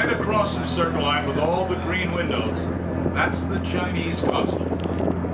right across the Circle Line with all the green windows. That's the Chinese consulate.